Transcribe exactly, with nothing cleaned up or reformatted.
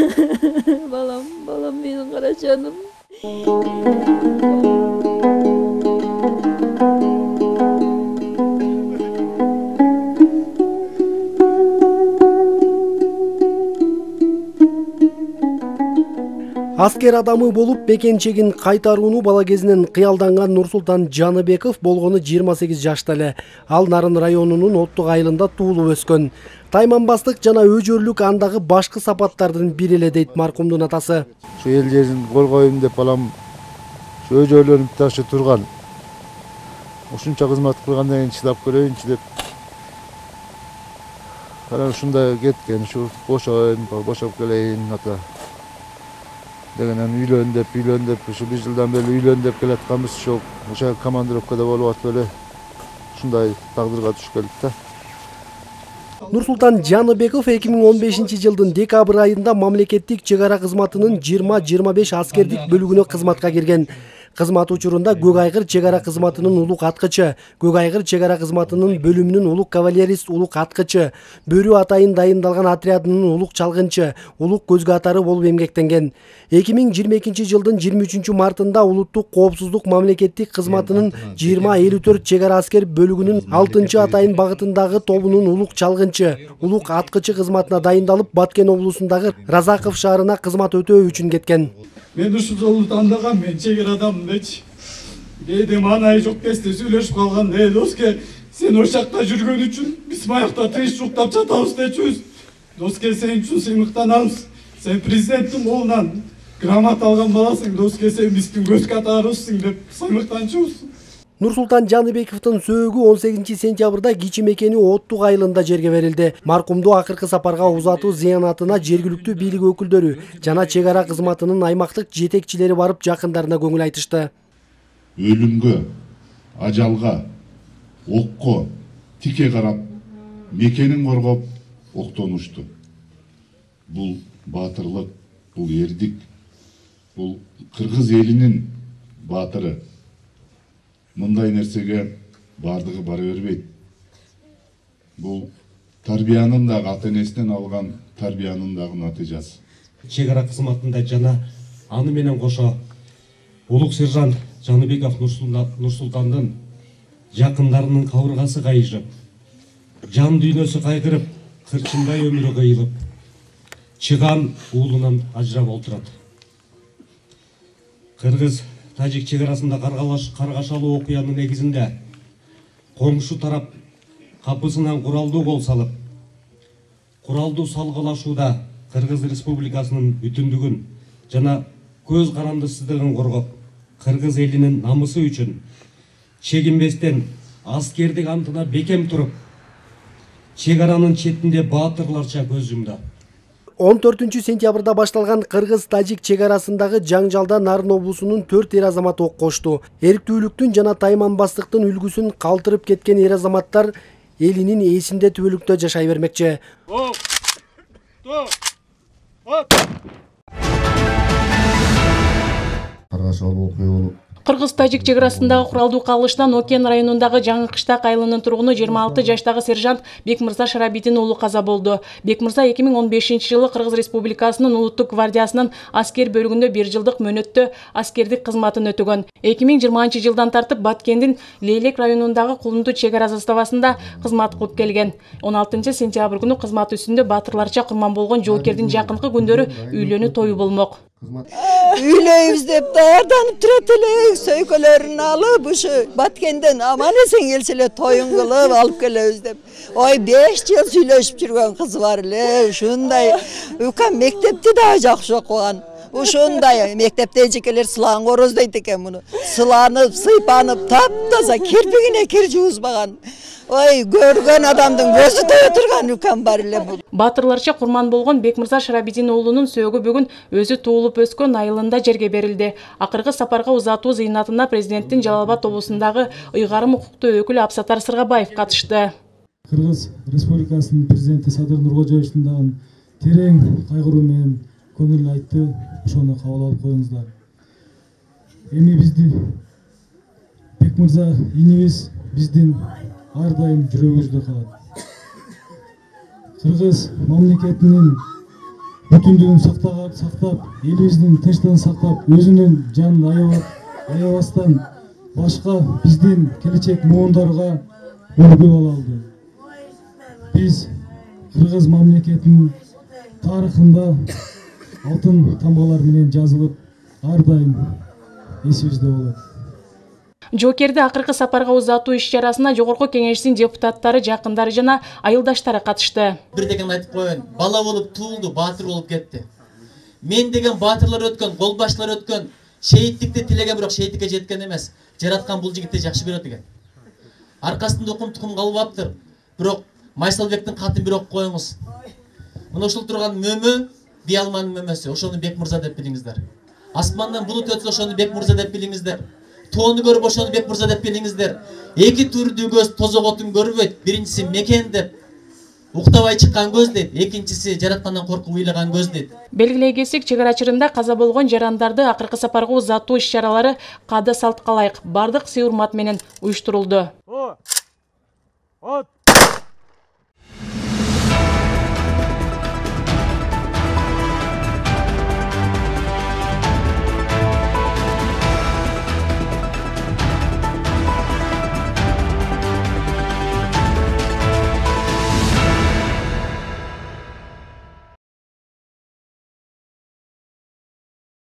Балам, балам менің қара жаным. Аскер адамы болуп бекенчегин кайтарууну бала кезинен кыялданган Нурсултан Жаныбеков болгону жыйырма сегиз жашта эле. Ал Нарын районунун Оттук айылында туулуп өскөн. Тайманбастык жана өжөрлүк андагы башкы сапаттардын бири эле дейт маркумдун атасы. Şu эл жерин коргойм деп балам өжөрлөнүп ташы турган. Ушунча кызмат кылгандан кийин чыдап көрөйүнчү деп. Анан ушундай кеткен, ушу бошойм, бошоп келейин ата. Дегенен үйлөн деп, үйлөн деп, ушу бир жылдан бери үйлөн деп келатканбыз, ошол ошо командировкада болуп атып эле ушундай тагдырга түшүп келдик да. Нурсултан Жаныбеков эки миң он бешинчи жылдын декабрь айында мамлекеттик чек ара кызматынын жыйырма жыйырма беш аскердик бөлүгүнө кызматка кирген. Кызмат учурунда Көк айгыр чек ара кызматынын улук аткычы, Көк айгыр чек ара кызматынын бөлүмүнүн улук кавалерист улук аткычы, Бөрү атайын дайындалган отрядынын улук чалгынчы, улук көзгө атары болуп эмгектенген. эки миң жыйырма экинчи жылдын жыйырма үчүнчү мартында улуттук коопсуздук мамлекеттик кызматынын жыйырма элүү төрт чек ара аскер бөлүгүнүн алтынчы атайын багытындагы тобунун улук чалгынчы, улук аткычы кызматына дайындалып Баткен облусундагы Разаков шаарына кызмат өтөө үчүн кеткен. Мен ушул жолу тандагам, мен чек арадамын дечи. Кээде маанайы жок кезде сүйлөшүп калган, "Э, доске, сен ошол жакта жүргөн үчүн биз маякта тынччылыктап жатабыз" дечүбүз. "Доске, сен үчүн сыймыктанабыз. Сен президенттин колунан грамота алган баласың, доске, сен биздин көз катарыбызсың" деп сыймыктанчубуз. Нурсултан Жаныбековдун сөөгү он сегизинчи сентябрда кичи мекени Оттук айылында жерге берилди. Маркумду акыркы сапарга узатуу зыянатына жергиликтүү бийлик өкүлдөрү жана чек ара кызматынын аймактык жетекчилери барып жакындарына көңүл айтышты. Өлүмгө, ажалга, окко тике карап, мекенин коргоп октонушту. Бул баатырлык, бул эрдик, бул кыргыз элинин баатыры. Мындай нерсеге бардыгы бара бербейт. Бул тарбиянын дагы ата энесинен алган тарбиянын дагы натыйжасы. Чек ара кызматында жана аны менен кошо улук сержант Жаныбеков Нурсултандын жакындарынын кабыргасы кайышып, жан дүйнөсү кайгырып, кырчындай өмүрү кыйылып, чыган уулунан ажырап отурат. Кыргыз Тажик чек арасында каргашалуу окуянын негизинде коңшу тарап капысынан куралдуу кол салып, куралдуу салгылашууда Кыргыз Республикасынын бүтүндүгүн жана көз карандысыздыгын коргоп, Кыргыз элинин намысы үчүн чегинбестен аскердик антына бекем туруп, чек аранын четинде баатырларча көз жумду. он төртүнчү сентябрда башталган Кыргыз-Тажик чек арасындагы жаңжалда Нарын облусунун төрт эр азамат ок кошту. Эриктүүлүктүн жана тайманбастыктын үлгүсүн калтырып кеткен эр азаматтар элинин ээсинде түбөлүктө жашай бермекчи. Каргашалуу окуя болуп Кыргыз-Тажик чек арасындагы куралдуу кагылыштан Окен районундагы Жаңы Кыштак айылынын тургуну жыйырма алты жаштагы сержант Бекмырза Шарабидин уулу каза болду. Бекмырза эки миң он бешинчи жылы Кыргыз Республикасынын улуттук гвардиясынын аскер бөлүгүндө бир жылдык мөөнөттө аскердик кызматын өтөгөн. эки миң жыйырманчы жылдан тартып Баткендин Лейлек районундагы Кулунду чек ара заставасында кызмат кылып келген. он алтынчы сентябрь күнү кызмат үстүндө баатырларча курман болгон жоокердин жакынкы күндөрү үйлөнүү тою болмок. Үйлөйбүз деп даярданып турат элек, сөйкөлөрүн алып, ушу Баткенден аман эсен келсе эле тоюн кылып алып келебиз деп. Ой, беш жыл сүйлөшүп жүргөн кыз бар эле, ушундай. Укам мектепти да жакшы окуган. Ушундай мектепте эжекелер сылаан короздойт экен муну. Сыланып, сыйпанып, таптаза кирпигине кир жуузбаган. Ой, көргөн адамдын көзү тое турган укам бар эле бул. Баатырларча курман болгон Бекмырза Шарабидин уулунун сөөгү бүгүн өзү туулуп өскөн айылында жерге берилди. Акыркы сапарга узатуу зыйнатына президенттин Жалал Абад облусундагы ыйгарым укуктуу өкүлү Абсатар Сыргабаев катышты. Кыргыз Республикасынын президенти Садыр Нуркожоевичтин дагы терең кайгыруу менен көңүл айтты, ошону кабыл алып коюңуздар. Эми биздин Бекмырза инибиз биздин ар дайым жүрөгүбүздө калат. Кыргыз мамлекетинин бүтүндүгүн сактап, сактап, элибиздин тынчтыгын сактап, өзүнүн жанын аябастан башка биздин келечек муундарга үлгү боло алды. Биз кыргыз мамлекетинин тарыхында алтын тамгалар менен жазылып, ар дайым эсибизде болот. Жоокерди акыркы сапарга узатуу иш-чарасына Жогорку Кеңештин депутаттары, жакындары жана айылдаштары катышты. Бир деген айтып коеюн, бала болуп туулду, баатыр болуп кетти. Мен деген баатырлар өткөн, колбашчылар өткөн, шейиттикти тилеген, бирок шейиттикке жеткен эмес. Жараткан бул жигитти жакшы көрөт экен. Аркасында укум тукум калбаптыр. Бирок Майсалбектин катын бир окуп коюңуз. Мына ушул турган мөмө Биялманын мөмөсү, ошону Бекмырза деп билиңиздер. Асмандан булут өтсө ошону Бекмырза деп билиңиздер. Тоону көрүп ошону Бекмырза деп билиңиздер. Эки түрдүү көз тозоготун көрбөйт. Биринчиси мекен деп уктабай чыккан көз дейт, экинчиси жараткандан коркуп ыйлаган көз дейт. Белгилей кетсек, чек ара чырында каза болгон жарандарды акыркы сапарга узатуу иш-чаралары каада салтка ылайык бардык сый урмат менен уюштурулду.